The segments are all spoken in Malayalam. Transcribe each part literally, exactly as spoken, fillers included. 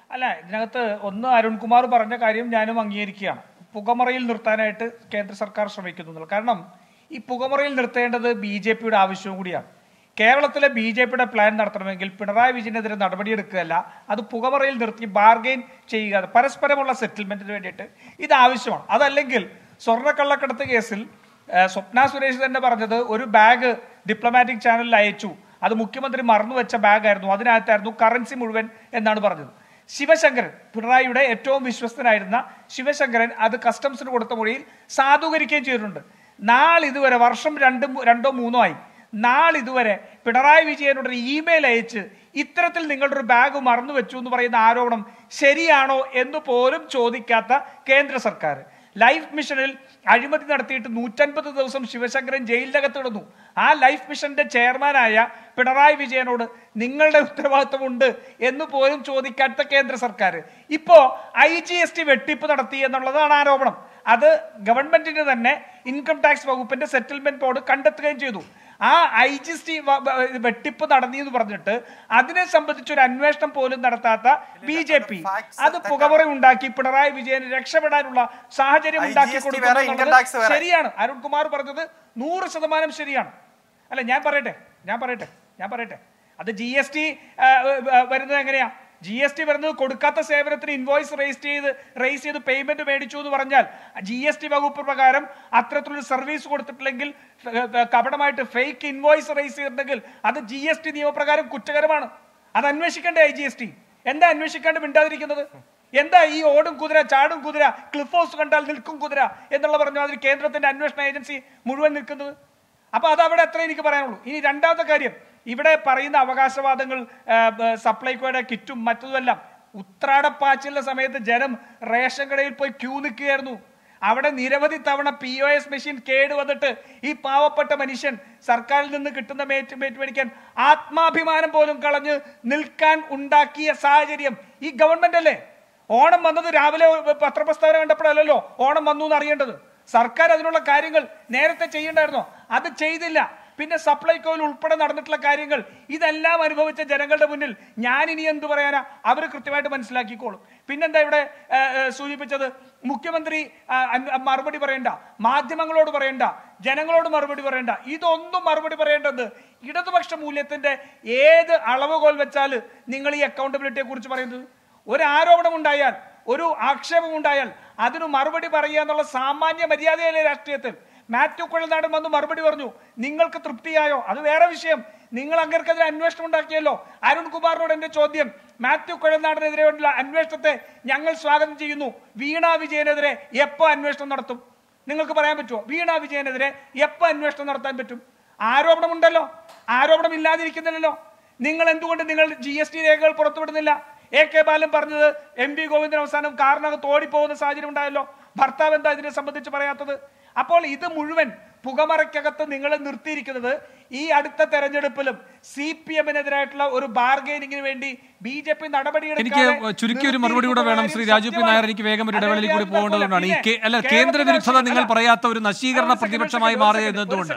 അല്ല, ഇതിനകത്ത് ഒന്ന് അരുൺകുമാർ പറഞ്ഞ കാര്യം ഞാനും അംഗീകരിക്കുകയാണ്. പുകമറയിൽ നിർത്താനായിട്ട് കേന്ദ്ര സർക്കാർ ശ്രമിക്കുന്നു. കാരണം ഈ പുകമറയിൽ നിർത്തേണ്ടത് ബി ജെ പിയുടെ ആവശ്യവും കൂടിയാണ്. കേരളത്തിലെ ബി ജെ പിയുടെ പ്ലാൻ നടത്തണമെങ്കിൽ പിണറായി വിജയനെതിരെ നടപടിയെടുക്കുകയല്ല, അത് പുകമറയിൽ നിർത്തി ബാർഗെയിൻ ചെയ്യുക, പരസ്പരമുള്ള സെറ്റിൽമെന്റിന് വേണ്ടിയിട്ട് ഇത് ആവശ്യമാണ്. അതല്ലെങ്കിൽ സ്വർണ്ണക്കള്ളക്കടത്ത് കേസിൽ സ്വപ്ന സുരേഷ് തന്നെ പറഞ്ഞത് ഒരു ബാഗ് ഡിപ്ലോമാറ്റിക് ചാനലിൽ അയച്ചു, അത് മുഖ്യമന്ത്രി മറന്നു വെച്ച ബാഗായിരുന്നു, അതിനകത്തായിരുന്നു കറൻസി മുഴുവൻ എന്നാണ് പറഞ്ഞത്. ശിവശങ്കരൻ, പിണറായിയുടെ ഏറ്റവും വിശ്വസ്തനായിരുന്ന ശിവശങ്കരൻ അത് കസ്റ്റംസിന് കൊടുത്ത മൊഴിയിൽ സാധൂകരിക്കുകയും ചെയ്തിട്ടുണ്ട്. നാളിതുവരെ വർഷം രണ്ടും രണ്ടോ മൂന്നോ ആയി, നാളിതുവരെ പിണറായി വിജയനോട് ഒരു ഇമെയിൽ അയച്ച് ഇത്തരത്തിൽ നിങ്ങളുടെ ഒരു ബാഗ് മറന്നു വെച്ചു എന്ന് പറയുന്ന ആരോപണം ശരിയാണോ എന്ന് പോലും ചോദിക്കാത്ത കേന്ദ്ര സർക്കാർ, ലൈഫ് മിഷനിൽ അഴിമതി നടത്തിയിട്ട് നൂറ്റൻപത് ദിവസം ശിവശങ്കരൻ ജയിലിനകത്ത് കിടന്നു. ആ ലൈഫ് മിഷന്റെ ചെയർമാനായ പിണറായി വിജയനോട് നിങ്ങളുടെ ഉത്തരവാദിത്വമുണ്ട് എന്ന് പോലും ചോദിക്കാത്ത കേന്ദ്ര സർക്കാർ ഇപ്പോ ഐ ജി എസ് ടി വെട്ടിപ്പ് നടത്തി എന്നുള്ളതാണ് ആരോപണം. അത് ഗവൺമെന്റിന് തന്നെ ഇൻകം ടാക്സ് വകുപ്പിന്റെ സെറ്റിൽമെന്റ് ബോർഡ് കണ്ടെത്തുകയും ചെയ്തു. ആ ഐ ജി എസ് ടി വെട്ടിപ്പ് നടന്നിയെന്ന് പറഞ്ഞിട്ട് അതിനെ സംബന്ധിച്ച് ഒരു അന്വേഷണം പോലും നടത്താത്ത ബി ജെ പി അത് പുകമറ ഉണ്ടാക്കി പിണറായി വിജയന് രക്ഷപ്പെടാനുള്ള സാഹചര്യം ഉണ്ടാക്കി കൊടുക്കുന്നത് ശരിയാണ്. അരുൺകുമാർ പറഞ്ഞത് നൂറ് ശതമാനം ശരിയാണ്. അല്ല, ഞാൻ പറയട്ടെ ഞാൻ പറയട്ടെ ഞാൻ പറയട്ടെ അത് ജി എസ് ടി വരുന്നത് എങ്ങനെയാ? ജി എസ് ടി വരുന്നത് കൊടുക്കാത്ത സേവനത്തിന് ഇൻവോയ്സ് റേസ് ചെയ്ത് റേസ് ചെയ്ത് പേയ്മെന്റ് മേടിച്ചു എന്ന് പറഞ്ഞാൽ ജി എസ് ടി വകുപ്പ് പ്രകാരം അത്തരത്തിലൊരു സർവീസ് കൊടുത്തിട്ടില്ലെങ്കിൽ, കപടമായിട്ട് ഫേക്ക് ഇൻവോയ്സ് റേസ് ചെയ്തിട്ടുണ്ടെങ്കിൽ അത് ജി എസ് ടി നിയമപ്രകാരം കുറ്റകരമാണ്. അത് അന്വേഷിക്കേണ്ടേ ഐ ജി എസ് ടി? എന്താ അന്വേഷിക്കാണ്ട് മിണ്ടാതിരിക്കുന്നത്? എന്താ ഈ ഓടും കുതിര ചാടും കുതിര ക്ലിഫ് ഹൗസ് കണ്ടാൽ നിൽക്കും കുതിര എന്നുള്ള പറഞ്ഞാൽ അതിൽ കേന്ദ്രത്തിന്റെ അന്വേഷണ ഏജൻസി മുഴുവൻ നിൽക്കുന്നത്? അപ്പൊ അത് അവിടെ അത്ര എനിക്ക് പറയാനുള്ളൂ. ഇനി രണ്ടാമത്തെ കാര്യം, ഇവിടെ പറയുന്ന അവകാശവാദങ്ങൾ സപ്ലൈകോയുടെ കിറ്റും മറ്റതുമെല്ലാം, ഉത്രാടപ്പാച്ചിലിന്റെ സമയത്ത് ജനം റേഷൻ കടയിൽ പോയി ക്യൂ നിൽക്കുകയായിരുന്നു. അവിടെ നിരവധി തവണ പി ഒ എസ് മെഷീൻ കേട് വന്നിട്ട് ഈ പാവപ്പെട്ട മനുഷ്യൻ സർക്കാരിൽ നിന്ന് കിട്ടുന്ന മേറ്റ് മേറ്റ് മേടിക്കാൻ ആത്മാഭിമാനം പോലും കളഞ്ഞ് നിൽക്കാൻ ഉണ്ടാക്കിയ സാഹചര്യം ഈ ഗവൺമെന്റ് അല്ലേ? ഓണം വന്നത് രാവിലെ പത്രപ്രസ്താവന കണ്ടപ്പോഴല്ലോ ഓണം വന്നു എന്ന് അറിയേണ്ടത്. സർക്കാർ അതിനുള്ള കാര്യങ്ങൾ നേരത്തെ ചെയ്യേണ്ടായിരുന്നോ? അത് ചെയ്തില്ല. പിന്നെ സപ്ലൈകോയിൽ ഉൾപ്പെടെ നടന്നിട്ടുള്ള കാര്യങ്ങൾ ഇതെല്ലാം അനുഭവിച്ച ജനങ്ങളുടെ മുന്നിൽ ഞാൻ ഇനി എന്ത് പറയാനാ? അവർ കൃത്യമായിട്ട് മനസ്സിലാക്കിക്കോളും. പിന്നെന്താ ഇവിടെ സൂചിപ്പിച്ചത്, മുഖ്യമന്ത്രി മറുപടി പറയണ്ട, മാധ്യമങ്ങളോട് പറയണ്ട, ജനങ്ങളോട് മറുപടി പറയണ്ട. ഇതൊന്നും മറുപടി പറയേണ്ടത് ഇടതുപക്ഷ മൂല്യത്തിന്റെ ഏത് അളവുകോൽ വെച്ചാൽ നിങ്ങൾ ഈ അക്കൗണ്ടബിലിറ്റിയെ കുറിച്ച് പറയുന്നത്? ഒരു ആരോപണം ഉണ്ടായാൽ, ഒരു ആക്ഷേപം ഉണ്ടായാൽ അതിന് മറുപടി പറയുക എന്നുള്ള സാമാന്യ മര്യാദയല്ലേ രാഷ്ട്രീയത്തിൽ? മാത്യു കുഴൽനാടൻ വന്ന് മറുപടി പറഞ്ഞു. നിങ്ങൾക്ക് തൃപ്തിയായോ? അത് വേറെ വിഷയം. നിങ്ങൾ അങ്ങേർക്കെതിരെ അന്വേഷണം ഉണ്ടാക്കിയല്ലോ. അരുൺകുമാറിനോട് എന്റെ ചോദ്യം, മാത്യു കുഴൽനാടനെതിരെയുള്ള അന്വേഷണത്തെ ഞങ്ങൾ സ്വാഗതം ചെയ്യുന്നു. വീണ വിജയനെതിരെ എപ്പോ അന്വേഷണം നടത്തും? നിങ്ങൾക്ക് പറയാൻ പറ്റുമോ? വീണ വിജയനെതിരെ എപ്പോ അന്വേഷണം നടത്താൻ പറ്റും? ആരോപണമുണ്ടല്ലോ, ആരോപണം ഇല്ലാതിരിക്കുന്നില്ലല്ലോ. നിങ്ങൾ എന്തുകൊണ്ട് നിങ്ങൾ ജി എസ് ടി രേഖകൾ പുറത്തുവിടുന്നില്ല? എ കെ ബാലൻ പറഞ്ഞത് എം വി ഗോവിന്ദൻ അവസാനം കാറിനകത്ത് ഓടിപ്പോകുന്ന സാഹചര്യം ഉണ്ടായല്ലോ. ഭർത്താവ് എന്താ ഇതിനെ സംബന്ധിച്ച് പറയാത്തത്? അപ്പോൾ ഇത് മുഴുവൻ പുകമറയ്ക്കകത്ത് നിങ്ങളെ നിർത്തിയിരിക്കുന്നത് ഈ അടുത്ത തെരഞ്ഞെടുപ്പിലും സി പി എമ്മിനെതിരായിട്ടുള്ള ഒരു ബാർഗെയിനിങ്ങിന് വേണ്ടി ബി ജെ പി നടപടിയെടുക്കാൻ. എനിക്ക് ചുരുക്കി ഒരു മറുപടി കൂടെ വേണം ശ്രീ രാജു പി നായർ. എനിക്ക് വേഗം ഒരു ഇടവേളയിൽ കൂടി പോകേണ്ടതുകൊണ്ടാണ്. ഈ അല്ല കേന്ദ്ര വിരുദ്ധത നിങ്ങൾ പറയാത്ത ഒരു നശീകരണ പ്രതിപക്ഷമായി മാറിയത് എന്തുകൊണ്ട്?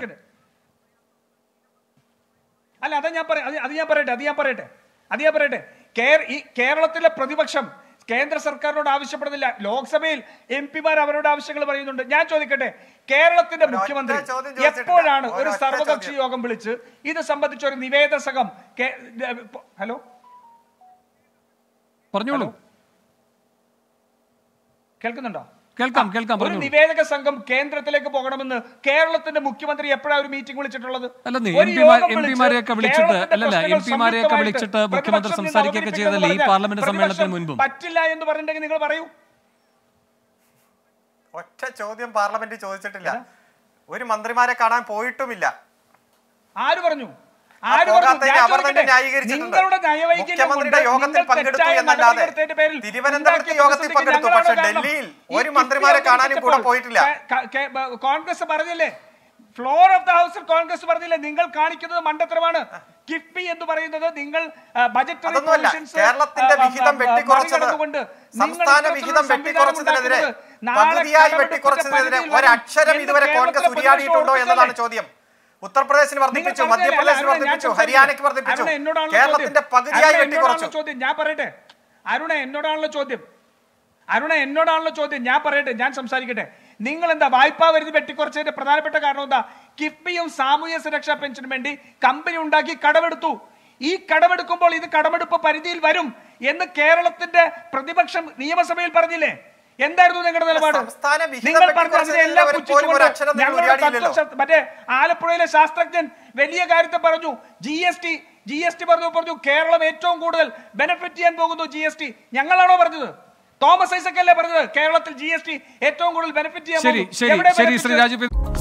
അല്ല, അത് ഞാൻ പറയാം അത് ഞാൻ പറയട്ടെ അത് ഞാൻ പറയട്ടെ അത് ഞാൻ പറയട്ടെ ഈ കേരളത്തിലെ പ്രതിപക്ഷം കേന്ദ്ര സർക്കാരിനോട് ആവശ്യപ്പെടുന്നില്ല. ലോക്സഭയിൽ എം പിമാർ അവരുടെ ആവശ്യങ്ങൾ പറയുന്നുണ്ട്. ഞാൻ ചോദിക്കട്ടെ, കേരളത്തിന്റെ മുഖ്യമന്ത്രി എപ്പോഴാണ് ഒരു സർവകക്ഷി യോഗം വിളിച്ച് ഇത് സംബന്ധിച്ച ഒരു നിവേദന സംഘം? ഹലോ, പറഞ്ഞോളൂ. കേൾക്കുന്നുണ്ടോ? കേൾക്കാം കേൾക്കാം ഒരു നിവേദക സംഘം കേന്ദ്രത്തിലേക്ക് പോകണമെന്ന് കേരളത്തിന്റെ മുഖ്യമന്ത്രി എപ്പോഴാണ് ഒരു മീറ്റിംഗ് വിളിച്ചിട്ടുള്ളത്? എംപിമാരെയൊക്കെ വിളിച്ചിട്ട് അല്ലല്ല എംപിമാരെയൊക്കെ വിളിച്ചിട്ട് മുഖ്യമന്ത്രി സംസാരിക്കുകയൊക്കെ ചെയ്തല്ലേ ഈ പാർലമെന്റ് സമ്മേളനത്തിന് മുൻപ്? പറ്റില്ല എന്ന് പറഞ്ഞിട്ടുണ്ടെങ്കിൽ നിങ്ങൾ പറയൂ. ഒറ്റ ചോദ്യം പാർലമെന്റിൽ ചോദിച്ചിട്ടില്ല. ഒരു മന്ത്രിമാരെ കാണാൻ പോയിട്ടുമില്ല. ആര് പറഞ്ഞു? നിങ്ങളുടെ മുഖ്യമന്ത്രിയുടെ യോഗത്തിൽ പങ്കെടുത്തു എന്നല്ലാതെ തിരുവനന്തപുരത്ത് യോഗത്തിൽ പങ്കെടുത്തു, പക്ഷെ ഡൽഹിയിൽ ഒരു മന്ത്രിമാരെ കാണാനും കൂടെ പോയിട്ടില്ല. കോൺഗ്രസ് പറഞ്ഞില്ലേ, ഫ്ലോർ ഓഫ് ദ ഹൗസിൽ കോൺഗ്രസ് പറഞ്ഞില്ലേ, നിങ്ങൾ കാണിക്കുന്നത് മണ്ടത്തരമാണ്. കിഫ്ബി എന്ന് പറയുന്നത് നിങ്ങൾ ബജറ്റ് കേരളത്തിന്റെ വിഹിതം വെട്ടിക്കുറച്ചത്, സംസ്ഥാന വിഹിതം വെട്ടിക്കുറച്ചതിനെതിരെ, പകുതിയായി വെട്ടിക്കുറച്ചതിനെതിരെ ഒരക്ഷരം ഇതുവരെ കോൺഗ്രസ് ഉരിയാടിയിട്ടുണ്ടോ എന്നതാണ് ചോദ്യം. ഉത്തർപ്രദേശിന് വർദ്ധിപ്പിച്ചു, മധ്യപ്രദേശിന് വർദ്ധിപ്പിച്ചു, ഹരിയാനയ്ക്ക് വർദ്ധിപ്പിച്ചു, കേരളത്തിന്റെ പകുതിയായി വെട്ടിക്കുറച്ചു. ചോദ്യം ഞാൻ പറയട്ടെ, അരുണ എന്നോടാണല്ലോ ചോദ്യം അരുണ എന്നോടാണല്ലോ ചോദ്യം ഞാൻ പറയട്ടെ, ഞാൻ സംസാരിക്കട്ടെ. നിങ്ങൾ എന്താ വായ്പാ പരിധി വെട്ടിക്കുറച്ചതിന്റെ പ്രധാനപ്പെട്ട കാരണം എന്താ? കിഫ്ബിയും സാമൂഹ്യ സുരക്ഷാ പെൻഷനും വേണ്ടി കമ്പനി ഉണ്ടാക്കി കടമെടുത്തു. ഈ കടമെടുക്കുമ്പോൾ ഇത് കടമെടുപ്പ് പരിധിയിൽ വരും എന്ന് കേരളത്തിന്റെ പ്രതിപക്ഷം നിയമസഭയിൽ പറഞ്ഞില്ലേ? എന്തായിരുന്നു നിങ്ങളുടെ നിലപാട്? നിങ്ങൾ പറഞ്ഞു എല്ലാം പുച്ഛിച്ചുകൊണ്ട് ഞങ്ങളുടെ മറ്റേ ആലപ്പുഴയിലെ ശാസ്ത്രജ്ഞൻ വലിയ കാര്യത്തെ പറഞ്ഞു. G S T G S T പറഞ്ഞു പറഞ്ഞു കേരളം ഏറ്റവും കൂടുതൽ ബെനിഫിറ്റ് ചെയ്യാൻ പോകുന്നു ജി എസ് ടി. ഞങ്ങളാണോ പറഞ്ഞത്? തോമസ് ഐസക് അല്ലേ പറഞ്ഞത് കേരളത്തിൽ ജി എസ് ടി ഏറ്റവും കൂടുതൽ ബെനിഫിറ്റ് ചെയ്യാൻ? ശരി ശരി ശരി ശ്രീ രാജീവ്.